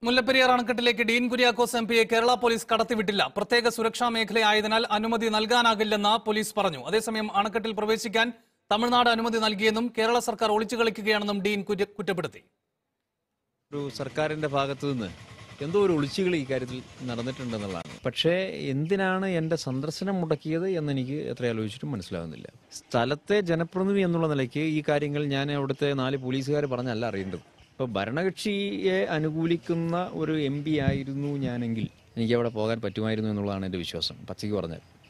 മുല്ലപ്പെരിയാർ അണക്കെട്ടിലേക്ക് ഡീൻ കുര്യാക്കോസ് എംപിയെ കേരള പോലീസ് കടത്തിവിട്ടില്ല. പ്രത്യേക സുരക്ഷാ മേഖലയായതിനാൽ അനുമതി നൽകാനാകില്ലെന്ന് പോലീസ് പറഞ്ഞു. അതേസമയം അണക്കെട്ടിൽ പ്രവേശിക്കാൻ തമിഴ്നാട് അനുമതി നൽകിയെന്നും കേരള സർക്കാർ ഒളിച്ചുകളിക്കുകയാണെന്നും ഡീൻ കുറ്റപ്പെടുത്തി. ഒരു സർക്കാരിന്റെ ഭാഗത്തു നിന്ന് എന്തോ ഒരു ഒളിച്ചുകളി ഈ കാര്യത്തിൽ നടന്നിട്ടുണ്ടെന്നുള്ളതാണ്. പക്ഷേ എന്തിനാണ് എൻ്റെ സന്ദർശനം മുടക്കിയത് എന്നെനിക്ക് എത്ര ആലോചിച്ചിട്ടും മനസ്സിലാവുന്നില്ല. സ്ഥലത്തെ ജനപ്രതിനിധി എന്നുള്ള നിലയ്ക്ക് ഈ കാര്യങ്ങൾ ഞാൻ അവിടുത്തെ 4 പോലീസുകാർ പറഞ്ഞല്ല അറിയേണ്ടത്. ഇപ്പോൾ ഭരണകക്ഷിയെ അനുകൂലിക്കുന്ന ഒരു MP ആയിരുന്നു ഞാനെങ്കിൽ എനിക്ക് അവിടെ പോകാൻ പറ്റുമായിരുന്നു എന്നുള്ളതാണ് എൻ്റെ വിശ്വാസം, പച്ചയ്ക്ക് പറഞ്ഞാൽ.